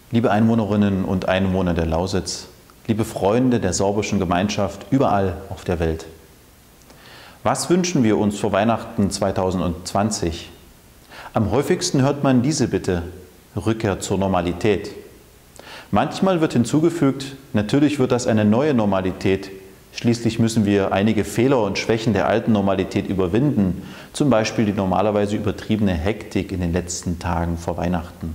Liebe Einwohnerinnen und Einwohner der Lausitz, liebe Freunde der sorbischen Gemeinschaft überall auf der Welt. Was wünschen wir uns vor Weihnachten 2020? Am häufigsten hört man diese Bitte: Rückkehr zur Normalität. Manchmal wird hinzugefügt, natürlich wird das eine neue Normalität. Schließlich müssen wir einige Fehler und Schwächen der alten Normalität überwinden, zum Beispiel die normalerweise übertriebene Hektik in den letzten Tagen vor Weihnachten.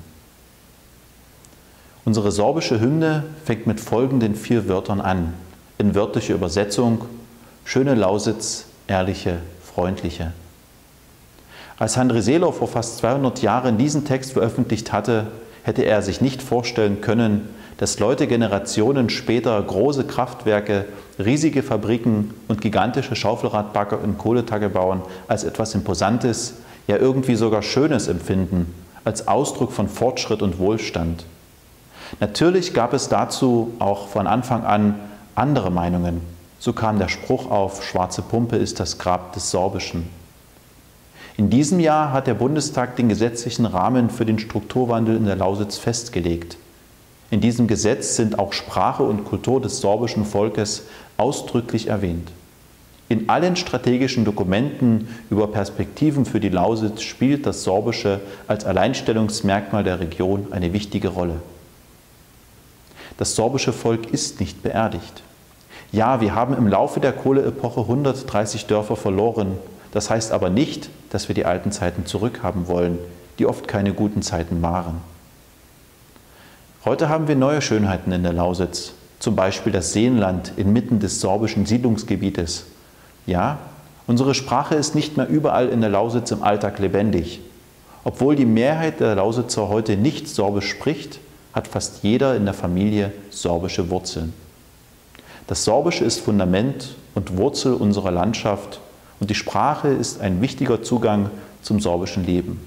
Unsere sorbische Hymne fängt mit folgenden 4 Wörtern an, in wörtlicher Übersetzung: schöne Lausitz, ehrliche, freundliche. Als Handry Seeler vor fast 200 Jahren diesen Text veröffentlicht hatte, hätte er sich nicht vorstellen können, dass Leute Generationen später große Kraftwerke, riesige Fabriken und gigantische Schaufelradbagger in Kohletagebauern als etwas Imposantes, ja irgendwie sogar Schönes empfinden, als Ausdruck von Fortschritt und Wohlstand. Natürlich gab es dazu auch von Anfang an andere Meinungen. So kam der Spruch auf: Schwarze Pumpe ist das Grab des Sorbischen. In diesem Jahr hat der Bundestag den gesetzlichen Rahmen für den Strukturwandel in der Lausitz festgelegt. In diesem Gesetz sind auch Sprache und Kultur des sorbischen Volkes ausdrücklich erwähnt. In allen strategischen Dokumenten über Perspektiven für die Lausitz spielt das Sorbische als Alleinstellungsmerkmal der Region eine wichtige Rolle. Das sorbische Volk ist nicht beerdigt. Ja, wir haben im Laufe der Kohleepoche 130 Dörfer verloren. Das heißt aber nicht, dass wir die alten Zeiten zurückhaben wollen, die oft keine guten Zeiten waren. Heute haben wir neue Schönheiten in der Lausitz, zum Beispiel das Seenland inmitten des sorbischen Siedlungsgebietes. Ja, unsere Sprache ist nicht mehr überall in der Lausitz im Alltag lebendig. Obwohl die Mehrheit der Lausitzer heute nicht Sorbisch spricht, hat fast jeder in der Familie sorbische Wurzeln. Das Sorbische ist Fundament und Wurzel unserer Landschaft und die Sprache ist ein wichtiger Zugang zum sorbischen Leben.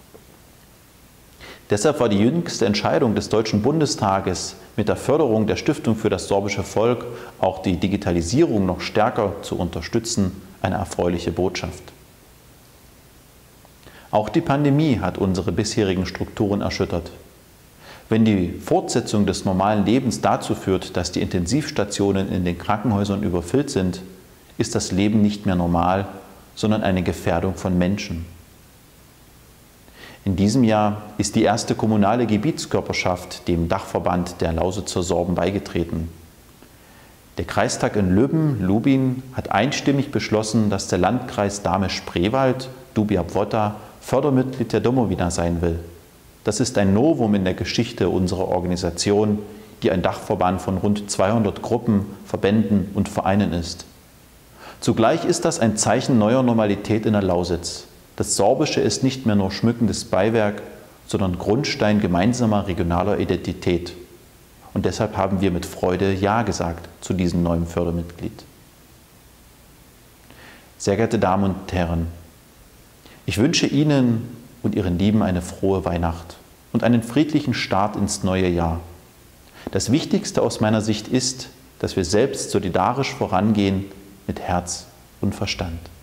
Deshalb war die jüngste Entscheidung des Deutschen Bundestages, mit der Förderung der Stiftung für das sorbische Volk auch die Digitalisierung noch stärker zu unterstützen, eine erfreuliche Botschaft. Auch die Pandemie hat unsere bisherigen Strukturen erschüttert. Wenn die Fortsetzung des normalen Lebens dazu führt, dass die Intensivstationen in den Krankenhäusern überfüllt sind, ist das Leben nicht mehr normal, sondern eine Gefährdung von Menschen. In diesem Jahr ist die erste kommunale Gebietskörperschaft dem Dachverband der Lausitzer Sorben beigetreten. Der Kreistag in Lübben, hat einstimmig beschlossen, dass der Landkreis Dahme-Spreewald, Dubia-Pfotta, Fördermitglied der Domowina sein will. Das ist ein Novum in der Geschichte unserer Organisation, die ein Dachverband von rund 200 Gruppen, Verbänden und Vereinen ist. Zugleich ist das ein Zeichen neuer Normalität in der Lausitz. Das Sorbische ist nicht mehr nur schmückendes Beiwerk, sondern Grundstein gemeinsamer regionaler Identität. Und deshalb haben wir mit Freude Ja gesagt zu diesem neuen Fördermitglied. Sehr geehrte Damen und Herren, ich wünsche Ihnen und Ihren Lieben eine frohe Weihnacht und einen friedlichen Start ins neue Jahr. Das Wichtigste aus meiner Sicht ist, dass wir selbst solidarisch vorangehen mit Herz und Verstand.